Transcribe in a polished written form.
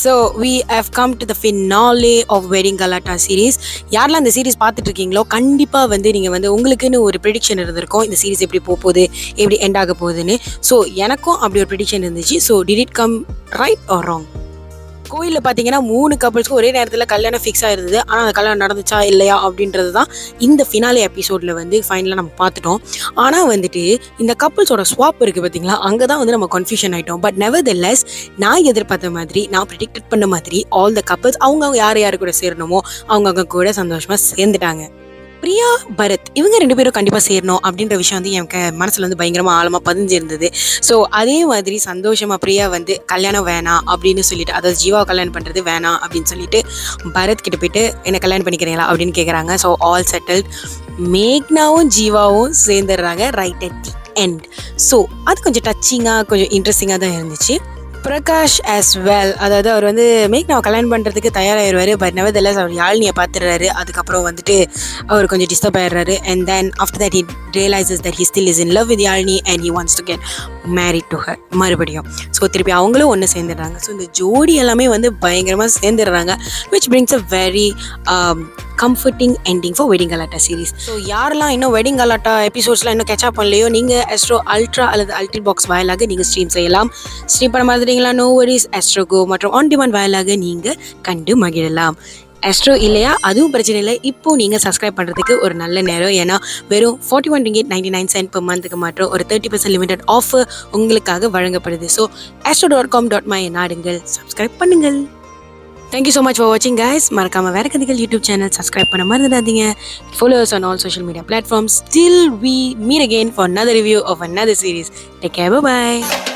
So we have come to the finale of Wedding Galatta series. யாரெல்லாம் இந்த series பார்த்துட்டு இருக்கீங்களோ கண்டிப்பாக வந்து நீங்கள் வந்து உங்களுக்குன்னு ஒரு ப்ரெடிக்ஷன் இருந்திருக்கும் இந்த சீரிஸ் எப்படி போகுது எப்படி எண்ட் ஆக போகுதுன்னு. ஸோ எனக்கும் அப்படி ஒரு ப்ரெடிக்ஷன் இருந்துச்சு. So did it come right or wrong? கோயிலில் பார்த்தீங்கன்னா 3 கப்புள்ஸ்க்கு ஒரே நேரத்தில் கல்யாணம் ஃபிக்ஸ் ஆகிருந்தது. ஆனால் அந்த கல்யாணம் நடந்துச்சா இல்லையா அப்படின்றது தான் இந்த ஃபினாலே எபிசோடில் வந்து ஃபைனலாக நம்ம பார்த்துட்டோம். ஆனால் வந்துட்டு இந்த கப்புள்ஸோட ஸ்வாப் இருக்குது பார்த்தீங்களா, அங்கே தான் வந்து நம்ம கன்ஃபியூஷன் ஆகிட்டோம். பட் நெவர்தெல்லெஸ் நான் எதிர்பார்த்த மாதிரி, நான் ப்ரெடிக்ட் பண்ண மாதிரி ஆல் த கப்புள்ஸ் அவங்க யார் கூட சேரணுமோ அவங்க கூட சந்தோஷமாக சேர்ந்துட்டாங்க. பிரியா பரத் இவங்க 2 பேரும் கண்டிப்பாக சேரணும் அப்படின்ற விஷயம் வந்து எனக்கு மனசில் வந்து பயங்கரமாக ஆழமாக பதிஞ்சிருந்தது. ஸோ அதே மாதிரி சந்தோஷமாக பிரியா வந்து கல்யாணம் வேணாம் அப்படின்னு சொல்லிட்டு, அதாவது ஜீவாவை கல்யாணம் பண்ணுறது வேணாம் அப்படின்னு சொல்லிட்டு பரத் கிட்ட போயிட்டு என்ன கல்யாணம் பண்ணிக்கிறீங்களா அப்படின்னு கேட்குறாங்க. So all settled. மேக்னாவும் ஜீவாவும் சேர்ந்துடுறாங்க right at the end. So அது கொஞ்சம் டச்சிங்காக கொஞ்சம் இன்ட்ரெஸ்டிங்காக தான் இருந்துச்சு. பிரகாஷ் as well, அதாவது அவர் வந்து மேக்னாவை கல்யாணம் பண்ணுறதுக்கு தயாராகிடுவார். பட் நெவர்தெல்லஸ் அவர் யாழ்னியை பார்த்துடுறாரு. அதுக்கப்புறம் வந்துட்டு அவர் கொஞ்சம் டிஸ்டர்ப் ஆகிடுறாரு. And then after that he realizes that he still is in love with Yazhini and he wants to get married to her மறுபடியும். ஸோ திருப்பி அவங்களும் ஒன்று சேர்ந்துடுறாங்க. ஸோ இந்த ஜோடி எல்லாமே வந்து பயங்கரமாக சேர்ந்துடுறாங்க, which brings a very comforting ending for Wedding Galatta series. So யாரெல்லாம் இன்னும் Wedding Galatta எபிசோட்ஸ்லாம் இன்னும் கேட்ச் அப் பண்ணலையோ, நீங்கள் Astro Ultra அல்லது Ulti பாக்ஸ் வாயிலாக நீங்கள் ஸ்ட்ரீம் செய்யலாம். ஸ்ட்ரீம் பண்ண மாதிரிங்களா, நோ வரிஸ். Astro GO மற்றும் ஆன் டிமாண்ட் வாயிலாக நீங்கள் கண்டு மகிழலாம். Astro இல்லையா அதுவும் பிரச்சனை இல்லை. இப்போ நீங்கள் சப்ஸ்கிரைப் பண்ணுறதுக்கு ஒரு நல்ல நேரம். ஏன்னா வெறும் 41 ringgit 99 cent per monthக்கு மட்டும் ஒரு 30% லிமிடெட் ஆஃபர் உங்களுக்காக வழங்கப்படுது. ஸோ astro.com.my நாடுங்கள், சப்ஸ்கிரைப் பண்ணுங்கள். Thank you so much for watching guys. மறக்காம வேற கதைகள் யூடியூப் சேனல் சப்ஸ்கிரைப் பண்ண மறந்துடாதீங்க. Follow us on all social media platforms. Till we meet again for another review of another series. Take care. Bye bye.